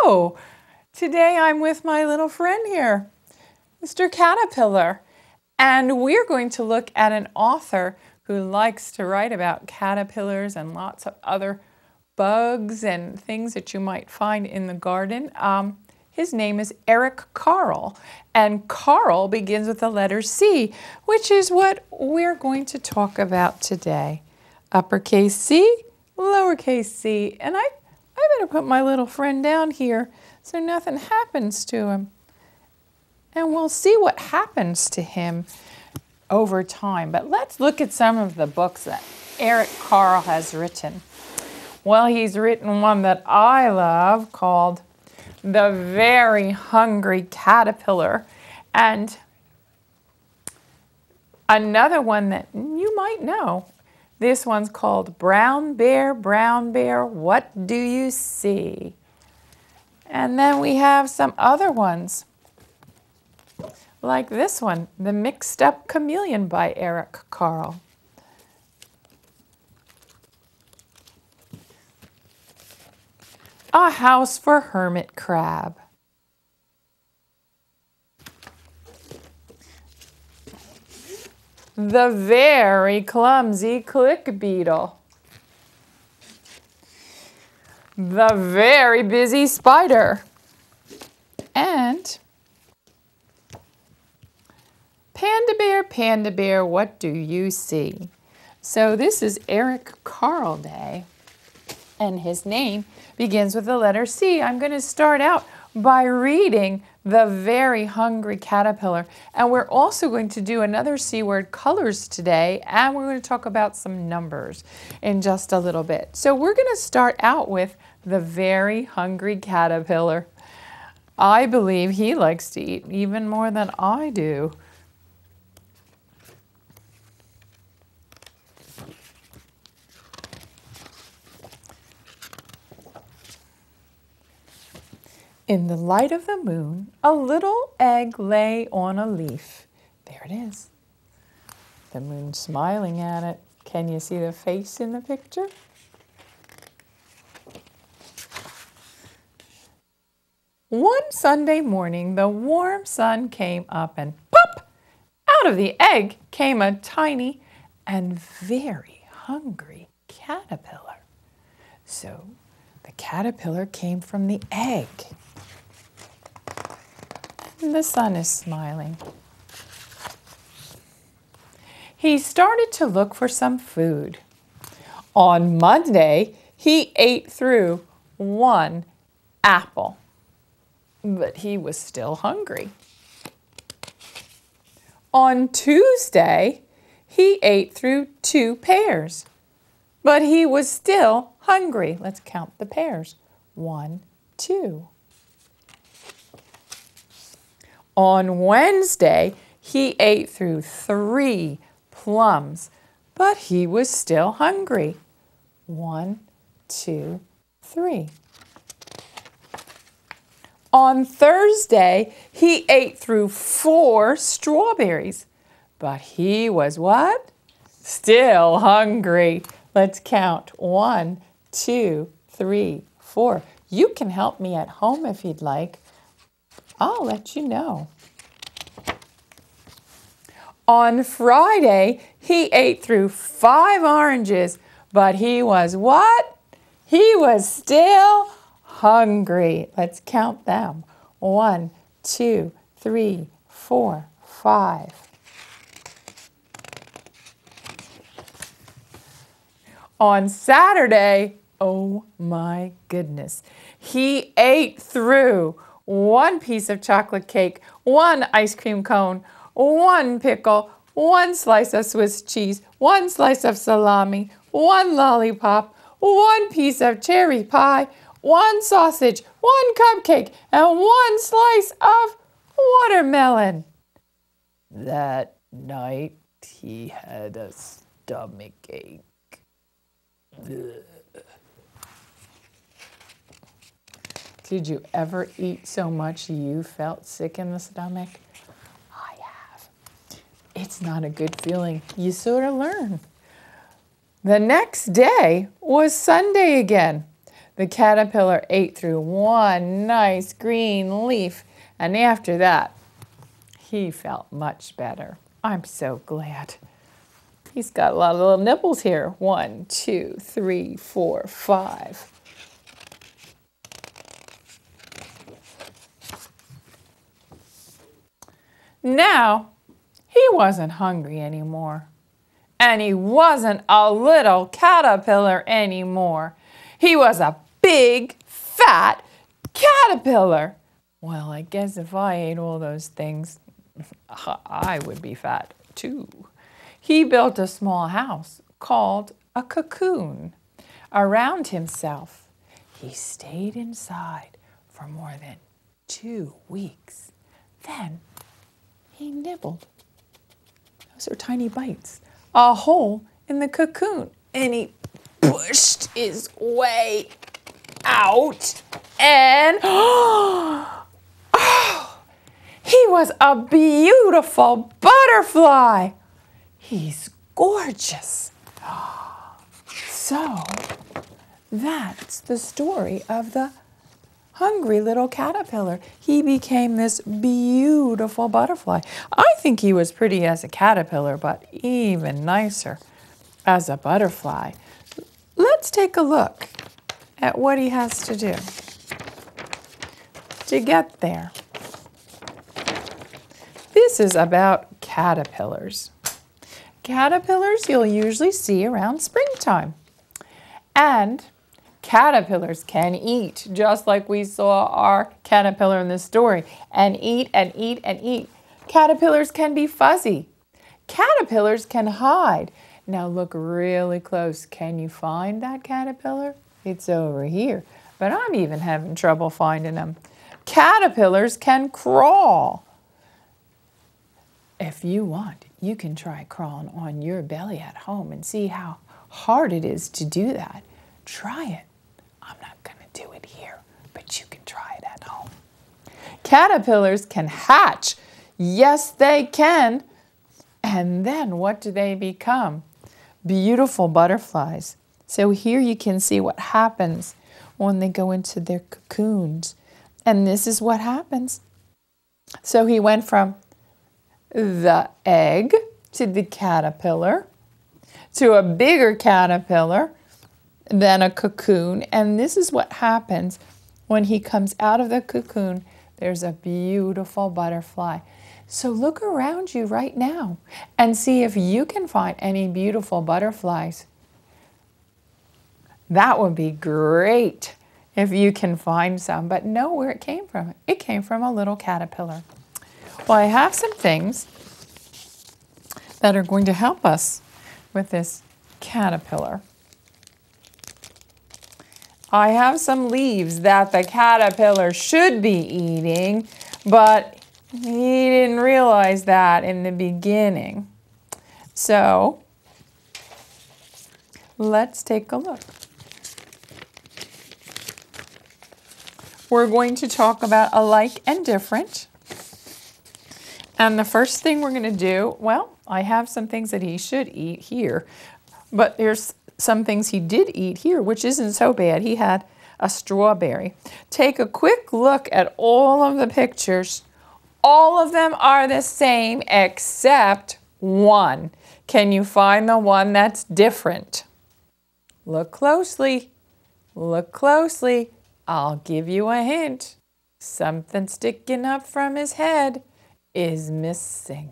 Hello! Today I'm with my little friend here, Mr. Caterpillar, and we're going to look at an author who likes to write about caterpillars and lots of other bugs and things that you might find in the garden. His name is Eric Carle, and Carle begins with the letter C, which is what we're going to talk about today. Uppercase C, lowercase c, and I better put my little friend down here so nothing happens to him. And we'll see what happens to him over time. But let's look at some of the books that Eric Carle has written. Well, he's written one that I love called The Very Hungry Caterpillar, and another one that you might know. This one's called Brown Bear, What Do You See? And then we have some other ones, like this one, The Mixed Up Chameleon by Eric Carle. A House for Hermit Crab. The Very Clumsy Click Beetle. The Very Busy Spider. And Panda Bear, What Do You See? So this is Eric Carle Day, and his name begins with the letter C. I'm going to start out by reading The Very Hungry Caterpillar. And we're also going to do another C word, colors, today, and we're going to talk about some numbers in just a little bit. So we're going to start out with The Very Hungry Caterpillar. I believe he likes to eat even more than I do. In the light of the moon, a little egg lay on a leaf. There it is. The moon smiling at it. Can you see the face in the picture? One Sunday morning, the warm sun came up and pop! Out of the egg came a tiny and very hungry caterpillar. So the caterpillar came from the egg. The sun is smiling. He started to look for some food. On Monday, he ate through one apple, but he was still hungry. On Tuesday, he ate through 2 pears, but he was still hungry. Let's count the pears. 1, 2. On Wednesday, he ate through 3 plums, but he was still hungry. 1, 2, 3. On Thursday, he ate through 4 strawberries, but he was what? Still hungry. Let's count. 1, 2, 3, 4. You can help me at home if you'd like. I'll let you know. On Friday, he ate through 5 oranges, but he was what? He was still hungry. Let's count them. 1, 2, 3, 4, 5. On Saturday, oh my goodness, he ate through 1 piece of chocolate cake, 1 ice cream cone, 1 pickle, 1 slice of Swiss cheese, 1 slice of salami, 1 lollipop, 1 piece of cherry pie, 1 sausage, 1 cupcake, and 1 slice of watermelon. That night, he had a stomachache. Ugh. Did you ever eat so much you felt sick in the stomach? I have. It's not a good feeling. You sort of learn. The next day was Sunday again. The caterpillar ate through one nice green leaf, and after that, he felt much better. I'm so glad. He's got a lot of little nipples here. 1, 2, 3, 4, 5. Now, he wasn't hungry anymore. And he wasn't a little caterpillar anymore. He was a big, fat caterpillar. Well, I guess if I ate all those things, I would be fat too. He built a small house called a cocoon around himself. He stayed inside for more than 2 weeks. Then he nibbled. Those are tiny bites. A hole in the cocoon. And he pushed his way out. And he was a beautiful butterfly. He's gorgeous. So that's the story of the hungry little caterpillar. He became this beautiful butterfly. I think he was pretty as a caterpillar, but even nicer as a butterfly. Let's take a look at what he has to do to get there. This is about caterpillars. Caterpillars you'll usually see around springtime. And caterpillars can eat, just like we saw our caterpillar in this story, and eat and eat and eat. Caterpillars can be fuzzy. Caterpillars can hide. Now look really close. Can you find that caterpillar? It's over here, but I'm even having trouble finding them. Caterpillars can crawl. If you want, you can try crawling on your belly at home and see how hard it is to do that. Try it. I'm not going to do it here, but you can try it at home. Caterpillars can hatch. Yes, they can. And then what do they become? Beautiful butterflies. So here you can see what happens when they go into their cocoons. And this is what happens. So he went from the egg to the caterpillar to a bigger caterpillar, then a cocoon. And this is what happens when he comes out of the cocoon. There's a beautiful butterfly. So look around you right now and see if you can find any beautiful butterflies. That would be great if you can find some, but know where it came from. It came from a little caterpillar. Well, I have some things that are going to help us with this caterpillar. I have some leaves that the caterpillar should be eating, but he didn't realize that in the beginning. So let's take a look. We're going to talk about alike and different. And the first thing we're going to do, well, I have some things that he should eat here, but there's some things he did eat here, which isn't so bad. He had a strawberry. Take a quick look at all of the pictures. All of them are the same except one. Can you find the one that's different? Look closely. Look closely. I'll give you a hint. Something sticking up from his head is missing.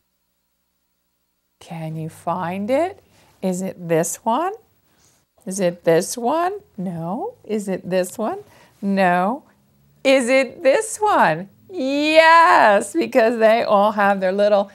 Can you find it? Is it this one? Is it this one? No. Is it this one? No. Is it this one? Yes, because they all have their little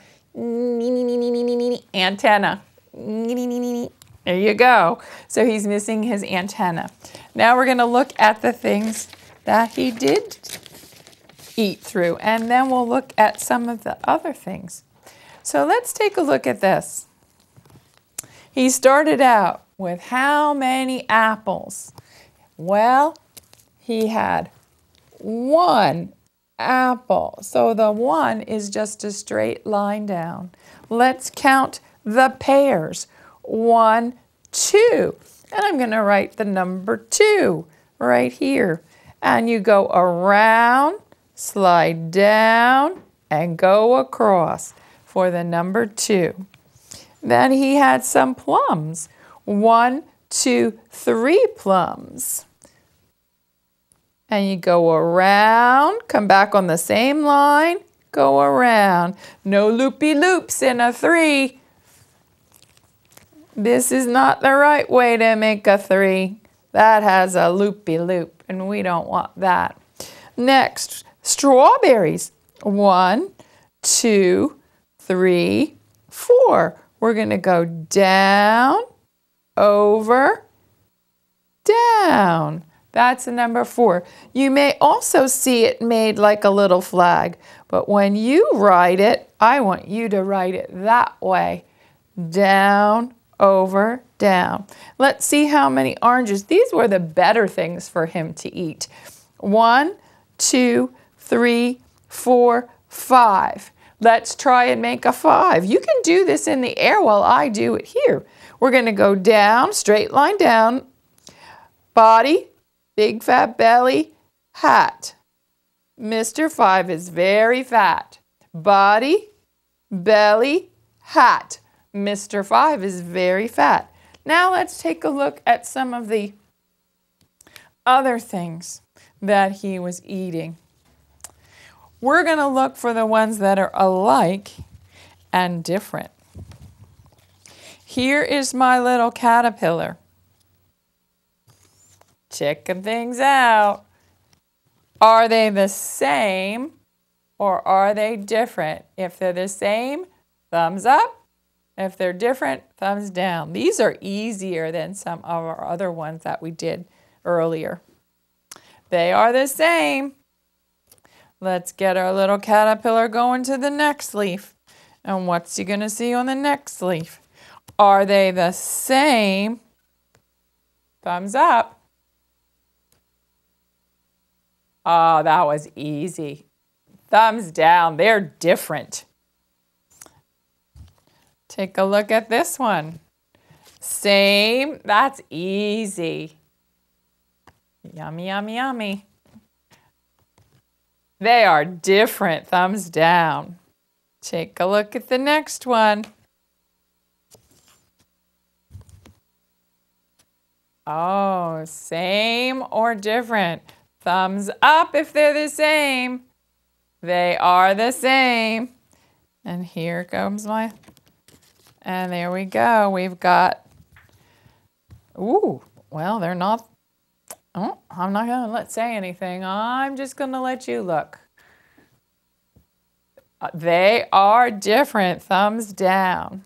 antenna. There you go. So he's missing his antenna. Now we're going to look at the things that he did eat through, and then we'll look at some of the other things. So let's take a look at this. He started out with how many apples? Well, he had 1 apple. So the 1 is just a straight line down. Let's count the pears. 1, 2. And I'm going to write the number 2 right here. And you go around, slide down, and go across for the number 2. Then he had some plums. 1, 2, 3 plums. And you go around, come back on the same line, go around. No loopy-loops in a 3. This is not the right way to make a 3. That has a loopy-loop, and we don't want that. Next, strawberries. 1, 2, 3, 4. We're going to go down, over, down. That's the number 4. You may also see it made like a little flag, but when you write it, I want you to write it that way. Down, over, down. Let's see how many oranges. These were the better things for him to eat. 1, 2, 3, 4, 5. Let's try and make a 5. You can do this in the air while I do it here. We're going to go down, straight line down, body, big fat belly, hat. Mr. 5 is very fat. Body, belly, hat. Mr. 5 is very fat. Now let's take a look at some of the other things that he was eating. We're going to look for the ones that are alike and different. Here is my little caterpillar. Checking things out. Are they the same or are they different? If they're the same, thumbs up. If they're different, thumbs down. These are easier than some of our other ones that we did earlier. They are the same. Let's get our little caterpillar going to the next leaf. And what's he going to see on the next leaf? Are they the same? Thumbs up. Oh, that was easy. Thumbs down. They're different. Take a look at this one. Same. That's easy. Yummy, yummy, yummy. They are different. Thumbs down. Take a look at the next one. Oh, same or different? Thumbs up if they're the same. They are the same. And here comes my, and there we go. We've got, ooh, well, they're not, oh, I'm not going to say anything. I'm just going to let you look. They are different. Thumbs down.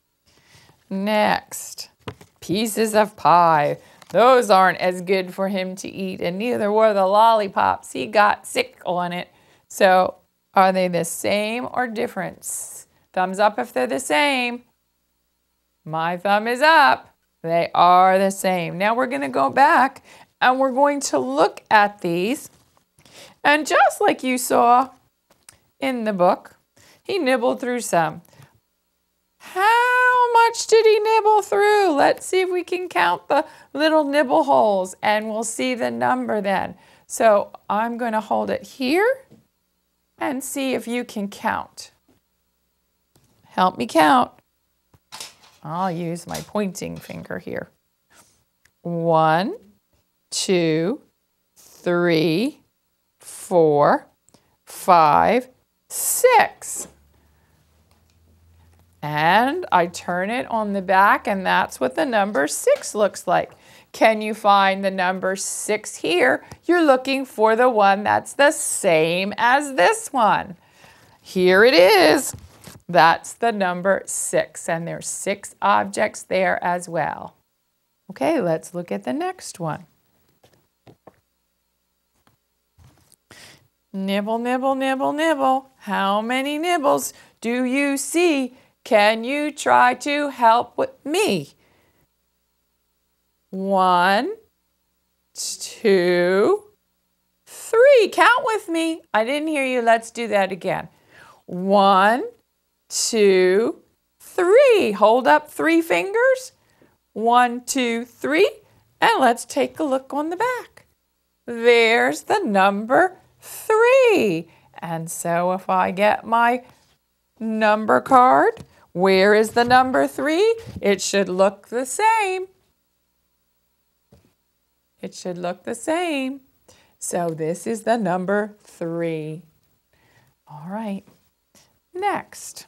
Next, pieces of pie. Those aren't as good for him to eat, and neither were the lollipops. He got sick on it. So are they the same or different? Thumbs up if they're the same. My thumb is up. They are the same. Now we're going to go back and we're going to look at these. And just like you saw in the book, he nibbled through some. How much did he nibble through? Let's see if we can count the little nibble holes and we'll see the number then. So I'm going to hold it here and see if you can count. Help me count. I'll use my pointing finger here. 1, 2, 3, 4, 5, 6. And I turn it on the back, and that's what the number 6 looks like. Can you find the number 6 here? You're looking for the one that's the same as this one. Here it is. That's the number 6, and there's 6 objects there as well. Okay, let's look at the next one. Nibble, nibble, nibble, nibble. How many nibbles do you see? Can you try to help with me? 1, 2, 3. Count with me. I didn't hear you. Let's do that again. 1, 2, 3. Hold up 3 fingers. 1, 2, 3. And let's take a look on the back. there's the number 3. And so if I get my number card, where is the number 3? It should look the same. It should look the same. So this is the number 3. All right. Next.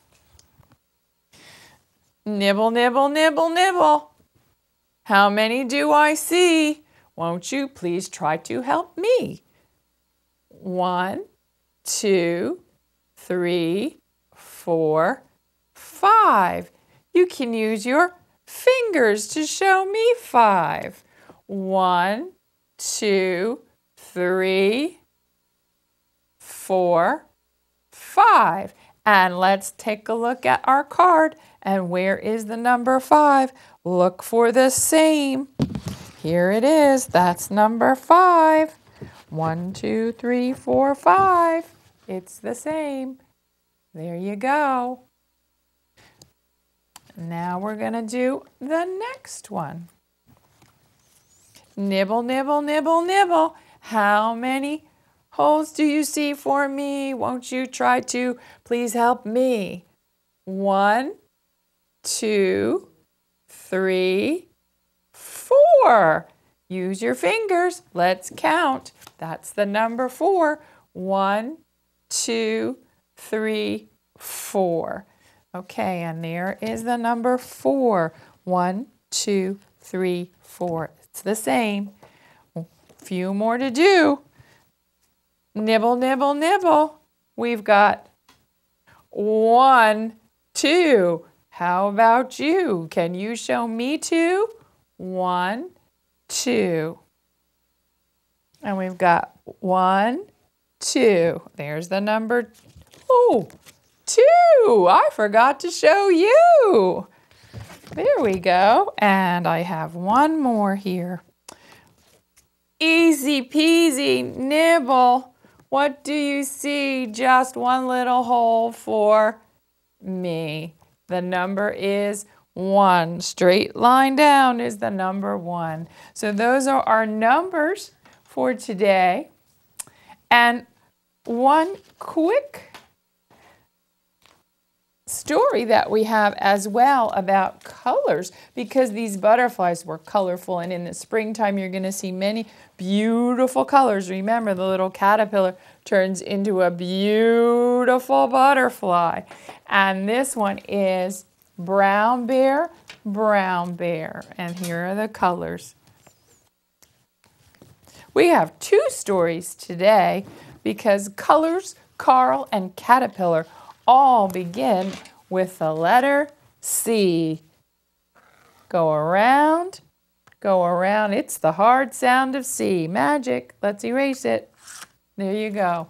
Nibble, nibble, nibble, nibble. How many do I see? Won't you please try to help me? 1, 2, 3, 4, 5. You can use your fingers to show me 5. 1, 2, 3, 4, 5. And let's take a look at our card. And where is the number 5? Look for the same. Here it is. That's number 5. 1, 2, 3, 4, 5. It's the same. There you go. Now we're going to do the next one. Nibble, nibble, nibble, nibble. How many holes do you see for me? Won't you try to please help me? 1, 2, 3, 4. Use your fingers. Let's count. That's the number 4. 1, 2, 3, 4. Okay, and there is the number 4. 1, 2, 3, 4. It's the same. A few more to do. Nibble, nibble, nibble. We've got 1, 2. How about you? Can you show me 2? 1, 2. And we've got 1, 2. There's the number. Oh, 2. I forgot to show you. There we go. And I have one more here. Easy peasy, nibble. What do you see? Just one little hole for me. The number is 1. Straight line down is the number 1. So those are our numbers for today. And one quick story that we have as well about colors, because these butterflies were colorful, and in the springtime you're going to see many beautiful colors. Remember, the little caterpillar turns into a beautiful butterfly. And this one is brown bear, and here are the colors. We have 2 stories today because colors, Carl, and caterpillar all begin with the letter C. Go around, go around. It's the hard sound of C. Magic. Let's erase it. There you go.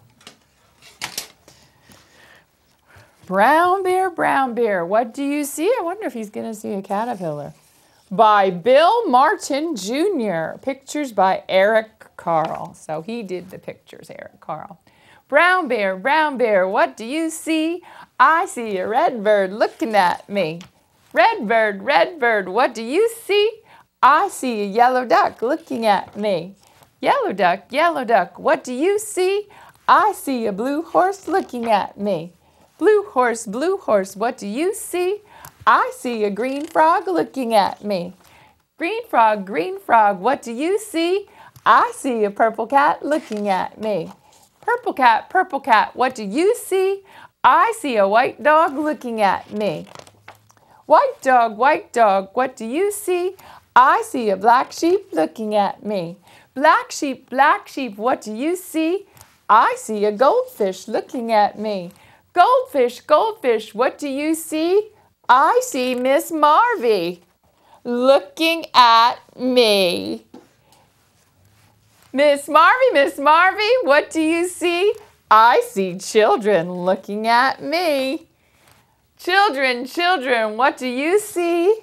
Brown bear, what do you see? I wonder if he's going to see a caterpillar. By Bill Martin Jr. Pictures by Eric Carl. So he did the pictures, Eric Carl. Brown bear, what do you see? I see a red bird looking at me. Red bird, what do you see? I see a yellow duck looking at me. Yellow duck, what do you see? I see a blue horse looking at me. Blue horse, what do you see? I see a green frog looking at me. Green frog, what do you see? I see a purple cat looking at me. Purple cat, what do you see? I see a white dog looking at me. White dog, what do you see? I see a black sheep looking at me. Black sheep, what do you see? I see a goldfish looking at me. Goldfish, what do you see? I see Miss Marvy looking at me. Miss Marvy, what do you see? I see children looking at me. Children, what do you see?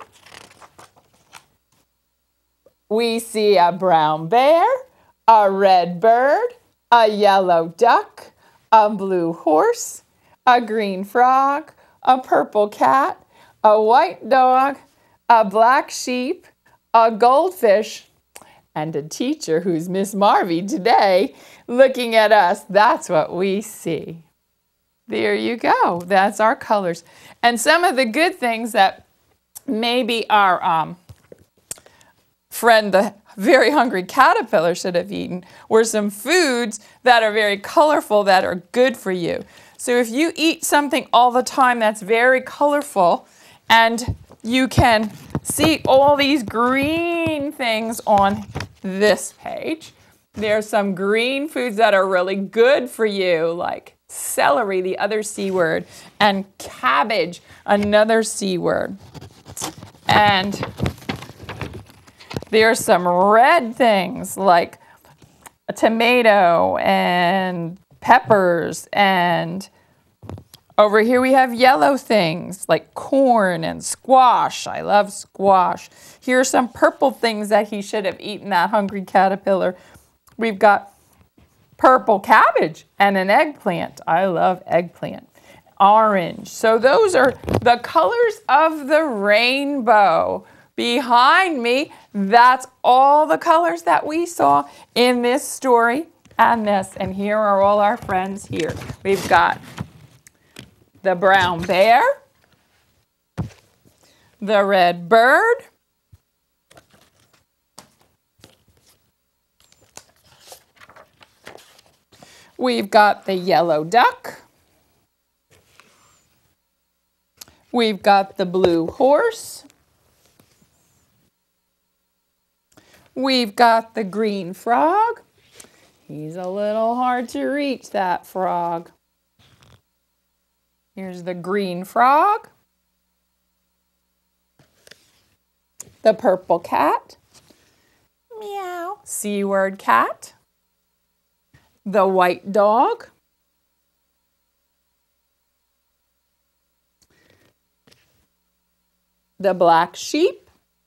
We see a brown bear, a red bird, a yellow duck, a blue horse, a green frog, a purple cat, a white dog, a black sheep, a goldfish, and a teacher who's Miss Marvy today looking at us. That's what we see. There you go. That's our colors. And some of the good things that maybe our friend, the very hungry caterpillar, should have eaten were some foods that are very colorful that are good for you. So if you eat something all the time that's very colorful, and you can see all these green things on this page, there's some green foods that are really good for you, like celery, the other C word, and cabbage, another C word. And there's some red things like a tomato and peppers, and over here we have yellow things like corn and squash. I love squash. Here are some purple things that he should have eaten, that hungry caterpillar. We've got purple cabbage and an eggplant. I love eggplant. Orange. So those are the colors of the rainbow. Behind me, that's all the colors that we saw in this story and this. And here are all our friends here. We've got the brown bear, the red bird, we've got the yellow duck, we've got the blue horse, we've got the green frog. He's a little hard to reach, that frog. Here's the green frog, the purple cat, meow, C word cat, the white dog, the black sheep,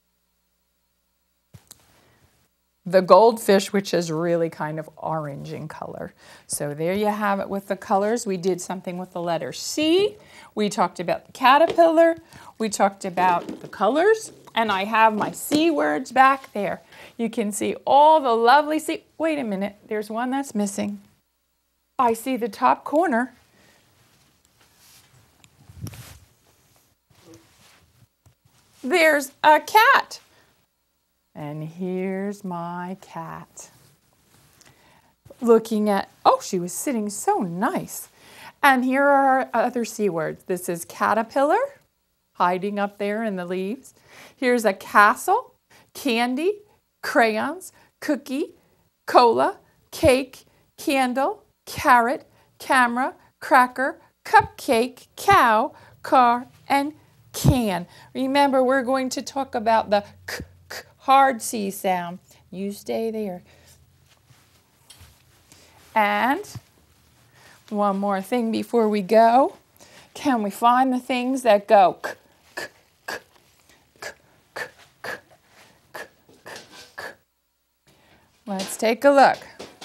the goldfish, which is really kind of orange in color. So there you have it with the colors. We did something with the letter C. We talked about the caterpillar. We talked about the colors. And I have my C words back there. You can see all the lovely C. Wait a minute, there's one that's missing. I see the top corner. There's a cat. And here's my cat. Looking at, oh, she was sitting so nice. And here are our other C words. This is caterpillar, hiding up there in the leaves. Here's a castle, candy, crayons, cookie, cola, cake, candle, carrot, camera, cracker, cupcake, cow, car, and can. Remember, we're going to talk about the k hard C sound. You stay there. And one more thing before we go. Can we find the things that go k, k, k, k, k, k, k, k? Let's take a look.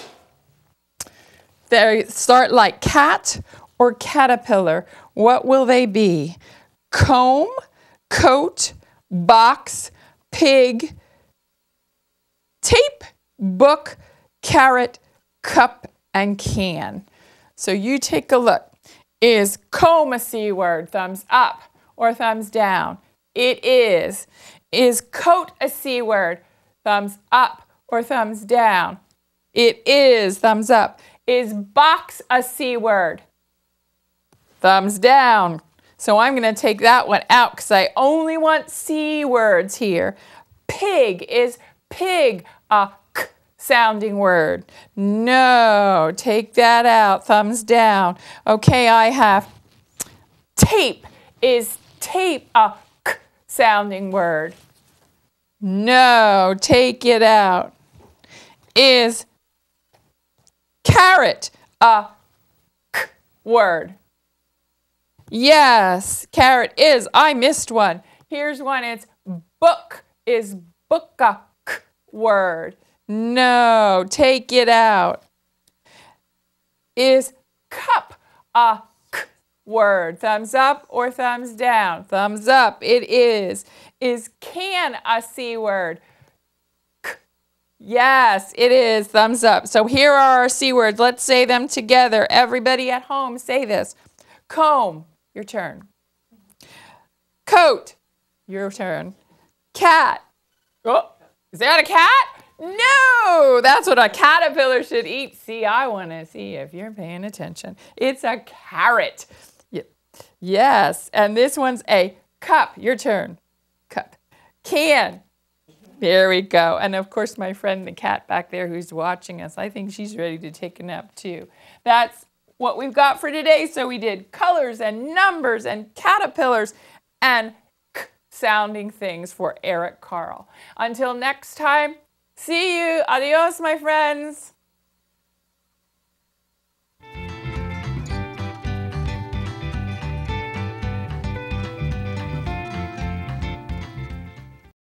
They start like cat or caterpillar. What will they be? Comb, coat, box, pig, tape, book, carrot, cup, and can. So you take a look. Is comb a C word? Thumbs up or thumbs down? It is. Is coat a C word? Thumbs up or thumbs down? It is. Thumbs up. Is box a C word? Thumbs down. So I'm going to take that one out because I only want C words here. Pig, is pig a k sounding word? No, take that out. Thumbs down. Okay, I have tape. Is tape a k sounding word? No, take it out. Is carrot a k word? Yes, carrot is. I missed one. Here's one. It's book. Is book a k word? No, take it out. Is cup a k word? Thumbs up or thumbs down? Thumbs up. It is. Is can a C word? K, Yes, it is. Thumbs up. So here are our C words. Let's say them together. Everybody at home, say this. Comb, your turn. Coat, your turn. Cat. Oh, is that a cat? No, that's what a caterpillar should eat. See, I want to see if you're paying attention. It's a carrot. Yes, and this one's a cup. Your turn. Cup. Can. There we go. And of course, my friend the cat back there who's watching us, I think she's ready to take a nap too. That's what we've got for today. So we did colors and numbers and caterpillars and k sounding things for Eric Carle. Until next time, see you. Adios, my friends.